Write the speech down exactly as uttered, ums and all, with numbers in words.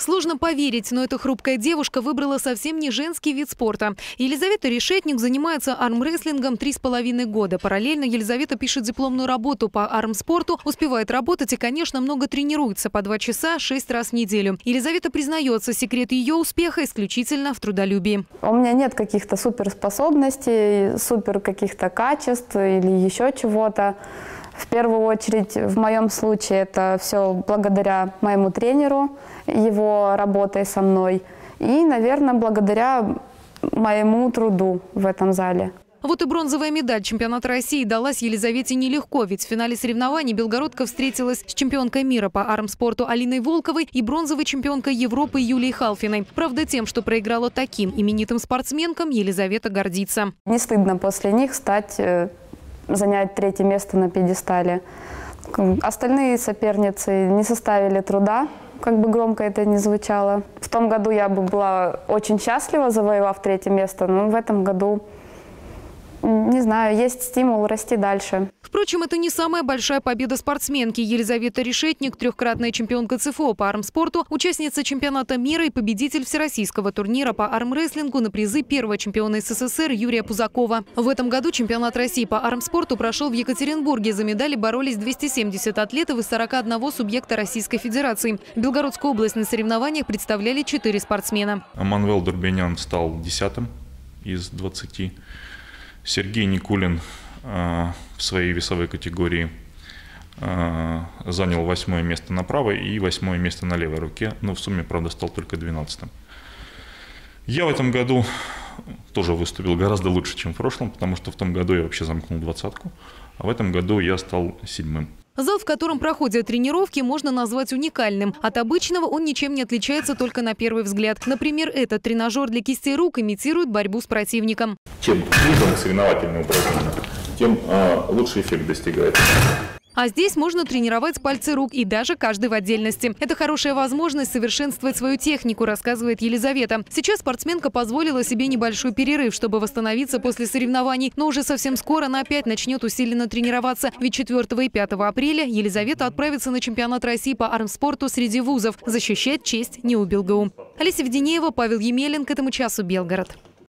Сложно поверить, но эта хрупкая девушка выбрала совсем не женский вид спорта. Елизавета Решетник занимается армрестлингом три с половиной года. Параллельно Елизавета пишет дипломную работу по армспорту, успевает работать и, конечно, много тренируется по два часа шесть раз в неделю. Елизавета признается, секрет ее успеха исключительно в трудолюбии. У меня нет каких-то суперспособностей, супер каких-то качеств или еще чего-то. В первую очередь, в моем случае, это все благодаря моему тренеру, его работой со мной и, наверное, благодаря моему труду в этом зале. Вот и бронзовая медаль чемпионата России далась Елизавете нелегко, ведь в финале соревнований белгородка встретилась с чемпионкой мира по армспорту Алиной Волковой и бронзовой чемпионкой Европы Юлией Халфиной. Правда, тем, что проиграла таким именитым спортсменкам, Елизавета гордится. Не стыдно после них стать, занять третье место на пьедестале. Остальные соперницы не составили труда, как бы громко это ни звучало. В том году я бы была очень счастлива, завоевав третье место, но в этом году, не знаю, есть стимул расти дальше. Впрочем, это не самая большая победа спортсменки. Елизавета Решетник, трехкратная чемпионка ЦФО по армспорту, участница чемпионата мира и победитель всероссийского турнира по армрестлингу на призы первого чемпиона СССР Юрия Пузакова. В этом году чемпионат России по армспорту прошел в Екатеринбурге. За медали боролись двести семьдесят атлетов из сорока одного субъекта Российской Федерации. Белгородскую область на соревнованиях представляли четыре спортсмена. Манвел Дурбенян стал десятым из двадцати. Сергей Никулин э, в своей весовой категории э, занял восьмое место на правой и восьмое место на левой руке, но в сумме, правда, стал только двенадцатым. Я в этом году тоже выступил гораздо лучше, чем в прошлом, потому что в том году я вообще замкнул двадцатку, а в этом году я стал седьмым. Зал, в котором проходят тренировки, можно назвать уникальным. От обычного он ничем не отличается только на первый взгляд. Например, этот тренажер для кистей рук имитирует борьбу с противником. Чем ближе соревновательное упражнение, тем э, лучший эффект достигается. А здесь можно тренировать пальцы рук и даже каждый в отдельности. Это хорошая возможность совершенствовать свою технику, рассказывает Елизавета. Сейчас спортсменка позволила себе небольшой перерыв, чтобы восстановиться после соревнований. Но уже совсем скоро она опять начнет усиленно тренироваться. Ведь четвёртого и пятого апреля Елизавета отправится на чемпионат России по армспорту среди вузов. Защищать честь НИУ БелГУ. Олеся Веденеева, Павел Емелин. К этому часу Белгород.